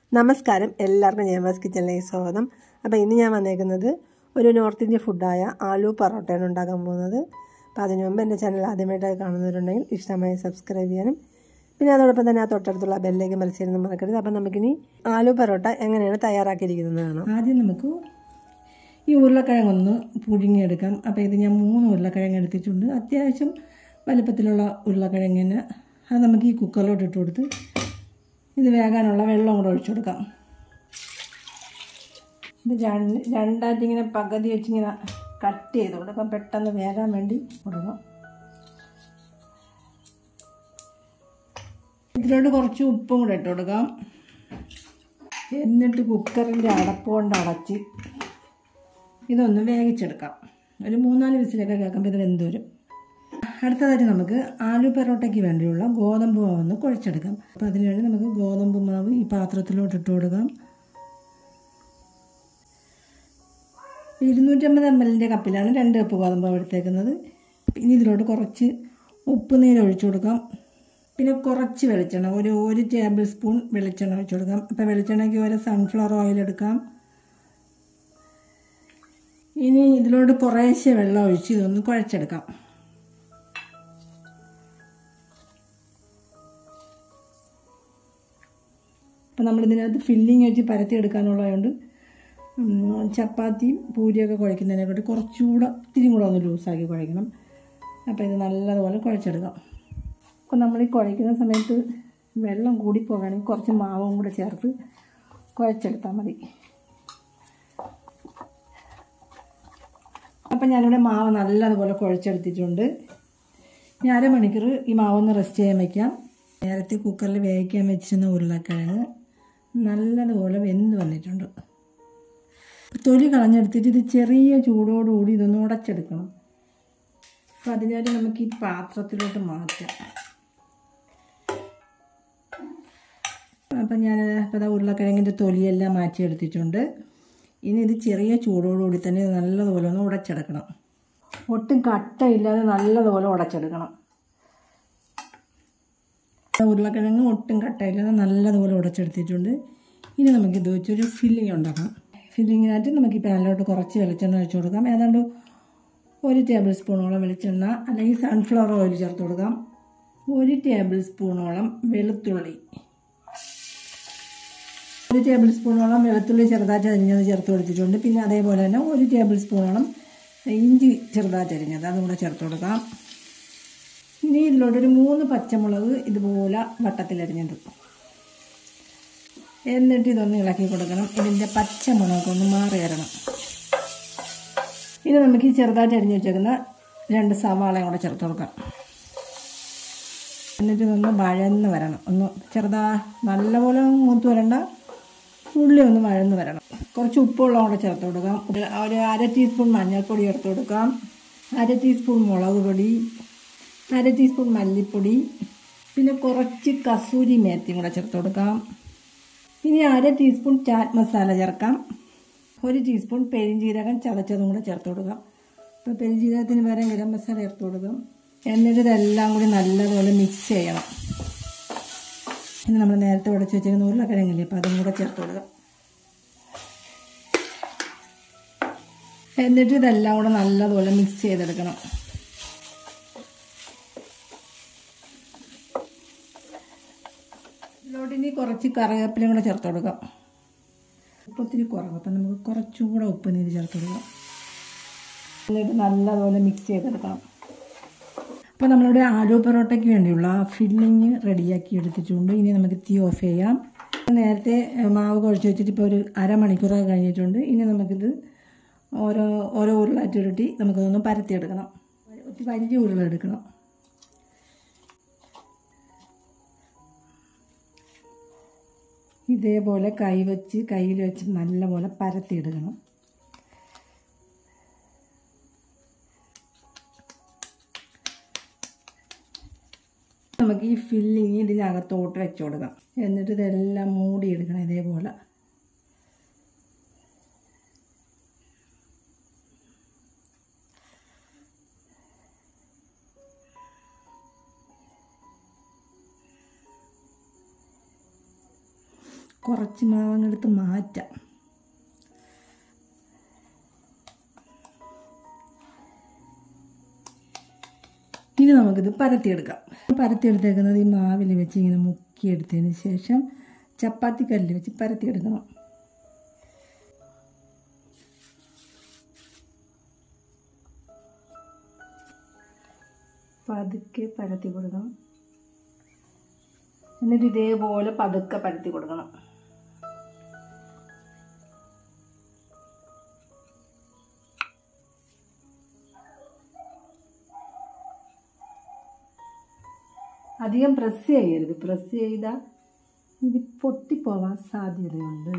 നമസ്കാരം, എല്ലാവർക്കും ജയമാസ് കിച്ചണിലേക്ക് സ്വാഗതം. അപ്പോൾ ഇന്ന് ഞാൻ വന്നേക്കുന്നത് ഒരു നോർത്ത് ഇന്ത്യൻ ഫുഡായ ആലു പൊറോട്ടയാണ് ഉണ്ടാക്കാൻ പോകുന്നത്. അപ്പോൾ അതിനു മുമ്പ് എൻ്റെ ചാനൽ ആദ്യമായിട്ടായി കാണുന്നവരുണ്ടെങ്കിൽ ഇഷ്ടമായി സബ്സ്ക്രൈബ് ചെയ്യാനും പിന്നെ അതോടൊപ്പം തന്നെ ആ തൊട്ടടുത്തുള്ള ബെല്ലേക്ക് മത്സരം മറക്കരുത്. അപ്പം നമുക്കിനി ആലു പൊറോട്ട എങ്ങനെയാണ് തയ്യാറാക്കിയിരിക്കുന്നത് കാണാം. ആദ്യം നമുക്ക് ഈ ഉരുളക്കിഴങ്ങൊന്ന് പുഴുങ്ങിയെടുക്കാം. അപ്പോൾ ഇത് ഞാൻ 3 ഉരുളക്കിഴങ്ങ് എടുത്തിട്ടുണ്ട്. അത്യാവശ്യം വലുപ്പത്തിലുള്ള ഉരുളക്കിഴങ്ങിന് അത് നമുക്ക് ഈ കുക്കറിലോട്ട് ഇട്ട് കൊടുത്ത് ഇത് വേകാനുള്ള വെള്ളം കൂടെ ഒഴിച്ചു കൊടുക്കാം. ഇത് രണ്ടായിട്ടിങ്ങനെ പകുതി വെച്ചിങ്ങനെ കട്ട് ചെയ്ത് കൊടുക്കാം, പെട്ടെന്ന് വേകാൻ വേണ്ടി കൊടുക്കാം. ഇതിലോട്ട് കുറച്ച് ഉപ്പും കൂടെ ഇട്ട് കൊടുക്കാം. എന്നിട്ട് കുക്കറിൻ്റെ അടപ്പ് കൊണ്ട് അടച്ച് ഇതൊന്ന് വേവിച്ചെടുക്കാം. ഒരു 3-4 വിസിലൊക്കെ കേൾക്കുമ്പോൾ ഇത് വെന്ത് വരും. അടുത്തതായിട്ട് നമുക്ക് ആലു പൊറോട്ടയ്ക്ക് വേണ്ടിയുള്ള ഗോതമ്പ് മാവ് ഒന്ന് കുഴച്ചെടുക്കാം. അപ്പോൾ അതിനുവേണ്ടി നമുക്ക് ഗോതമ്പ് മാവ് ഈ പാത്രത്തിലോട്ട് ഇട്ട് കൊടുക്കാം. 250 ml കപ്പിലാണ് 2 കപ്പ് ഗോതമ്പ് മാവ് എടുത്തേക്കുന്നത്. ഇനി ഇതിലോട്ട് കുറച്ച് ഉപ്പ് നീര് ഒഴിച്ചു കൊടുക്കാം. പിന്നെ കുറച്ച് വെളിച്ചെണ്ണ, ഒരു ടേബിൾ സ്പൂൺ വെളിച്ചെണ്ണ ഒഴിച്ചു കൊടുക്കാം. അപ്പോൾ വെളിച്ചെണ്ണയ്ക്ക് ഒരു സൺഫ്ലവർ ഓയിൽ എടുക്കാം. ഇനി ഇതിലോട്ട് കുറേശ്ശെ വെള്ളം ഒഴിച്ച് ഇതൊന്ന് കുഴച്ചെടുക്കാം. അപ്പോൾ നമ്മളിതിനകത്ത് ഫില്ലിങ് വെച്ച് പരത്തിയെടുക്കാനുള്ളതുകൊണ്ട് ചപ്പാത്തിയും പൂരിയൊക്കെ കുഴയ്ക്കുന്നതിനെക്കാട്ടി കുറച്ചുകൂടെ ഇത്തിരി കൂടെ ഒന്ന് ലൂസാക്കി കുഴയ്ക്കണം. അപ്പോൾ ഇത് നല്ലതുപോലെ കുഴച്ചെടുക്കാം. അപ്പോൾ നമ്മൾ ഈ കുഴയ്ക്കുന്ന സമയത്ത് വെള്ളം കൂടിപ്പോവുകയാണെങ്കിൽ കുറച്ച് മാവും കൂടെ ചേർത്ത് കുഴച്ചെടുത്താൽ മതി. അപ്പം ഞാനിവിടെ മാവ് നല്ലതുപോലെ കുഴച്ചെടുത്തിട്ടുണ്ട്. ഞാൻ അരമണിക്കൂർ ഈ മാവൊന്ന് റെസ്റ്റ് ചെയ്യാൻ വയ്ക്കാം. നേരത്തെ കുക്കറിൽ വേവിക്കാൻ വെച്ചിരുന്ന ഉരുളക്കിഴങ്ങ് നല്ലതുപോലെ വെന്ത് വന്നിട്ടുണ്ട്. തൊലി കളഞ്ഞെടുത്തിട്ട് ഇത് ചെറിയ ചൂടോടുകൂടി ഇതൊന്ന് ഉടച്ചെടുക്കണം. അപ്പോൾ അതിനായിട്ട് നമുക്ക് ഈ പാത്രത്തിലോട്ട് മാറ്റാം. അപ്പം ഞാൻ ഇപ്പോൾ ഉരുളക്കിഴങ്ങിൻ്റെ തൊലിയെല്ലാം മാറ്റിയെടുത്തിട്ടുണ്ട്. ഇനി ഇത് ചെറിയ ചൂടോടുകൂടി തന്നെ നല്ലതുപോലെ ഒന്ന് ഉടച്ചെടുക്കണം. ഒട്ടും കട്ടയില്ലാതെ നല്ലതുപോലെ ഉടച്ചെടുക്കണം. ഉരുളക്കിഴങ്ങ് ഒട്ടും കട്ടയില്ലാതെ നല്ലതുപോലെ ഉടച്ചെടുത്തിട്ടുണ്ട്. ഇനി നമുക്കിത് വെച്ചൊരു ഫില്ലിങ് ഉണ്ടാക്കണം. ഫില്ലിങ്ങിനായിട്ട് നമുക്ക് ഈ പാനിലോട്ട് കുറച്ച് വെളിച്ചെണ്ണ ഒഴിച്ചു കൊടുക്കാം. ഏതാണ്ട് 1 ടേബിൾ സ്പൂണോളം വെളിച്ചെണ്ണ അല്ലെങ്കിൽ സൺഫ്ലവർ ഓയിൽ ചേർത്ത് കൊടുക്കാം. 1 ടേബിൾ സ്പൂണോളം വെളുത്തുള്ളി, 1 ടേബിൾ സ്പൂണോളം വെളുത്തുള്ളി ചെറുതായിട്ട് അരിഞ്ഞത് ചേർത്ത് കൊടുത്തിട്ടുണ്ട്. പിന്നെ അതേപോലെ തന്നെ 1 ടേബിൾ സ്പൂണോളം ഇഞ്ചി ചെറുതായിട്ട് അരിഞ്ഞത് അതും കൂടെ ചേർത്ത് കൊടുക്കാം. ഇനി ഇതിലോട്ടൊരു 3 പച്ചമുളക് ഇതുപോലെ വട്ടത്തിലരിഞ്ഞത്. എന്നിട്ട് ഇതൊന്ന് ഇളക്കി കൊടുക്കണം. ഇതിൻ്റെ പച്ചമുളകൊന്ന് മാറി വരണം. ഇനി നമുക്ക് ഈ ചെറുതായിട്ട് അരിഞ്ഞ് വെച്ചേക്കുന്ന 2 സവാളയും കൂടെ ചേർത്ത് കൊടുക്കാം. എന്നിട്ട് ഇതൊന്ന് വഴന്ന് വരണം. ഒന്ന് നല്ലപോലെ മൂത്ത് വരണ്ട, ഉള്ളി ഒന്ന് വഴന്ന് വരണം. കുറച്ച് ഉപ്പുവെള്ളം കൂടെ ചേർത്ത് കൊടുക്കാം. ഒരു 1/2 ടീസ്പൂൺ മഞ്ഞൾപ്പൊടി ചേർത്ത് കൊടുക്കാം. 1/2 ടീസ്പൂൺ മുളക് പൊടി, 1/2 ടീസ്പൂൺ മല്ലിപ്പൊടി, പിന്നെ കുറച്ച് കസൂരി മേത്തി കൂടെ ചേർത്ത് കൊടുക്കാം. ഇനി 1/2 ടീസ്പൂൺ ചാറ്റ് മസാല ചേർക്കാം. 1 ടീസ്പൂൺ പെരിഞ്ജീരകം ചതച്ചതും കൂടെ ചേർത്ത് കൊടുക്കാം. അപ്പോൾ പെരിഞ്ജീരകത്തിന് പകരം ഗരം മസാല ചേർത്ത് കൊടുക്കാം. എന്നിട്ട് ഇതെല്ലാം കൂടി നല്ലതുപോലെ മിക്സ് ചെയ്യണം. ഇനി നമ്മൾ നേരത്തെ ഉടച്ച് വെച്ചിരുന്ന ഉരുളക്കിഴങ്ങില്ലേ, അപ്പോൾ അതും കൂടെ ചേർത്ത് കൊടുക്കാം. എന്നിട്ട് ഇതെല്ലാം കൂടെ നല്ലതുപോലെ മിക്സ് ചെയ്തെടുക്കണം. ഇതിലോട്ട് ഇനി കുറച്ച് കറിവേപ്പിലയും കൂടെ ചേർത്ത് കൊടുക്കാം. ഉപ്പ് ഒത്തിരി കുറവ്, അപ്പം നമുക്ക് കുറച്ചുകൂടെ ഉപ്പ് നീര് ചേർത്ത് കൊടുക്കാം. എന്നിട്ട് നല്ലതുപോലെ മിക്സ് ചെയ്തെടുക്കണം. അപ്പോൾ നമ്മളിവിടെ ആലു പൊറോട്ടയ്ക്ക് വേണ്ടിയുള്ള ഫില്ലിങ് റെഡിയാക്കി എടുത്തിട്ടുണ്ട്. ഇനി നമുക്ക് തീ ഓഫ് ചെയ്യാം. നേരത്തെ മാവ് കുഴച്ച് വെച്ചിട്ട് ഇപ്പോൾ ഒരു അരമണിക്കൂറൊക്കെ കഴിഞ്ഞിട്ടുണ്ട്. ഇനി നമുക്കിത് ഓരോ ഉരുളായിട്ട് ഉരുട്ടി നമുക്കതൊന്ന് പരത്തിയെടുക്കണം. ഒത്തിരി വലിയ ഉരുള എടുക്കണം. ഇതേപോലെ കയ്യിൽ വെച്ച് നല്ലപോലെ പരത്തിയെടുക്കണം. നമുക്ക് ഈ ഫില്ലിങ് ഇതിനകത്തോട്ട് വെച്ച് കൊടുക്കാം. എന്നിട്ട് ഇതെല്ലാം മൂടിയെടുക്കണം ഇതേപോലെ. കുറച്ച് മാവങ്ങെടുത്ത് മാറ്റാം. ഇനി നമുക്കിത് പരത്തിയെടുക്കാം. പരത്തിയെടുത്തേക്കുന്നത് ഈ മാവിൽ വെച്ച് ഇങ്ങനെ മുക്കിയെടുത്തതിന് ശേഷം ചപ്പാത്തി കല്ലിൽ വെച്ച് പരത്തിയെടുക്കണം. പതുക്കെ പരത്തി കൊടുക്കണം. എന്നിട്ട് ഇതേപോലെ പതുക്കെ പരത്തി കൊടുക്കണം. അധികം പ്രസ് ചെയ്യരുത്. പ്രസ് ചെയ്താൽ ഇത് പൊട്ടിപ്പോവാൻ സാധ്യതയുണ്ട്.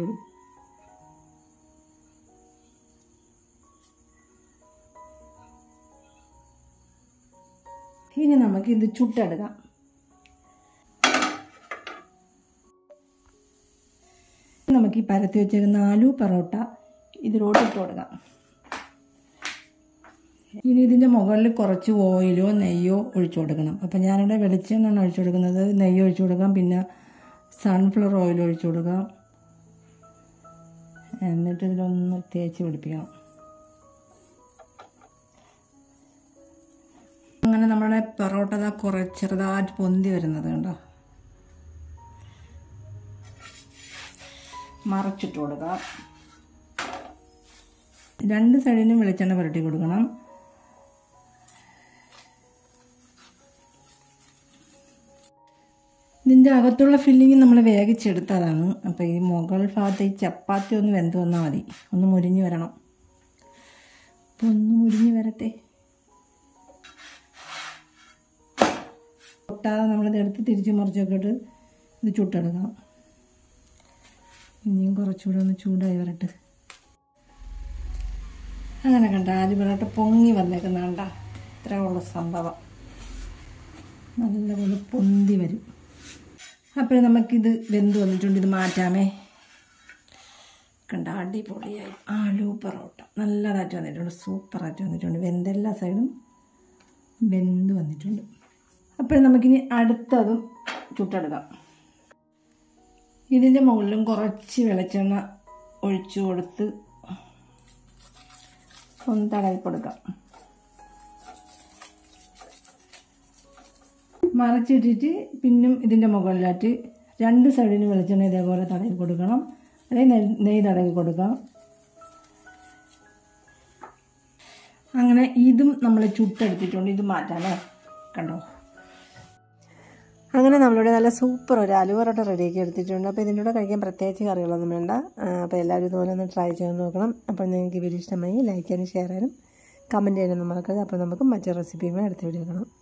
ഇനി നമുക്കിത് ചുട്ടെടുക്കാം. നമുക്ക് ഈ പരത്തി വെച്ചേക്കുന്ന ആലു പൊറോട്ട ഇതിലോട്ട് ഇട്ട് കൊടുക്കാം. ഇനി ഇതിൻ്റെ മുകളിൽ കുറച്ച് ഓയിലോ നെയ്യോ ഒഴിച്ചു കൊടുക്കണം. അപ്പം ഞാനിവിടെ വെളിച്ചെണ്ണയാണ് ഒഴിച്ചു കൊടുക്കുന്നത്. നെയ്യ് ഒഴിച്ചു കൊടുക്കാം, പിന്നെ സൺഫ്ലവർ ഓയിൽ ഒഴിച്ചു കൊടുക്കാം. എന്നിട്ട് ഇതിലൊന്ന് തേച്ച് പിടിപ്പിക്കണം. അങ്ങനെ നമ്മുടെ പൊറോട്ട ചെറുതായിട്ട് പൊന്തി വരുന്നത് കണ്ടോ. മറച്ചിട്ട് കൊടുക്കാം. രണ്ട് സൈഡിനും വെളിച്ചെണ്ണ പുരട്ടി കൊടുക്കണം. ഇതിൻ്റെ അകത്തുള്ള ഫില്ലിങ് നമ്മൾ വേവിച്ചെടുത്തതാണ്. അപ്പോൾ ഈ മുകൾ ഭാഗത്ത് ഈ ചപ്പാത്തി ഒന്ന് വെന്ത് വന്നാൽ മതി. ഒന്ന് മുരിഞ്ഞ് വരണം. അപ്പോൾ ഒന്ന് മുരിഞ്ഞ് വരട്ടെ. പൊട്ടാതെ നമ്മളിത് എടുത്ത് തിരിച്ച് മറിച്ചൊക്കെ ഇട്ട് ഇത് ചുട്ടെടുക്കാം. ഇനിയും കുറച്ചുകൂടെ ഒന്ന് ചൂടായി വരട്ടെ. അങ്ങനെ കണ്ട ആലു പൊറോട്ട പൊങ്ങി വന്നേക്കുന്ന കണ്ട. ഇത്രയേ ഉള്ളൂ സംഭവം. നല്ലപോലെ പൊന്തി വരും. അപ്പോൾ നമുക്കിത് വെന്ത് വന്നിട്ടുണ്ട്. ഇത് മാറ്റാമേ. കണ്ട അടിപൊളിയായി ആലു പൊറോട്ട നല്ലതായിട്ട് വന്നിട്ടുണ്ട്. സൂപ്പറായിട്ട് വന്നിട്ടുണ്ട്. വെന്തെല്ലാ സൈഡും വെന്ത് വന്നിട്ടുണ്ട്. അപ്പോൾ നമുക്കിനി അടുത്തതും ചുട്ടെടുക്കാം. ഇതിൻ്റെ മുകളിലും കുറച്ച് വെളിച്ചെണ്ണ ഒഴിച്ചു കൊടുത്ത് ഒന്ന് തടവി കൊടുക്കാം. മറിച്ചിട്ടിട്ട് പിന്നും ഇതിൻ്റെ മുകളിലായിട്ട് രണ്ട് സൈഡിന് വെളിച്ചെണ്ണ ഇതേപോലെ തടവി കൊടുക്കണം. അല്ലെങ്കിൽ നെയ്യ് തടവി കൊടുക്കാം. അങ്ങനെ ഇതും നമ്മൾ ചുട്ടെടുത്തിട്ടുണ്ട്. ഇത് മാറ്റാമേ. കണ്ടോ. അങ്ങനെ നമ്മളിവിടെ നല്ല സൂപ്പർ ഒരു ആലു പൊറോട്ട റെഡിയാക്കി എടുത്തിട്ടുണ്ട്. അപ്പോൾ ഇതിൻ്റെ കൂടെ കഴിക്കാൻ പ്രത്യേകിച്ച് കറികളൊന്നും വേണ്ട. അപ്പോൾ എല്ലാവരും ഇതുപോലെ ഒന്ന് ട്രൈ ചെയ്ത് നോക്കണം. അപ്പോൾ നിങ്ങൾക്ക് വീഡിയോ ഇഷ്ടമായി ലൈക്ക് ചെയ്യാനും ഷെയർ ചെയ്യാനും കമൻറ്റ് ചെയ്യാനും മറക്കരുത്. അപ്പോൾ നമുക്ക് മറ്റൊരു റെസിപ്പിയുമായി അടുത്ത വീഡിയോ കാണാം.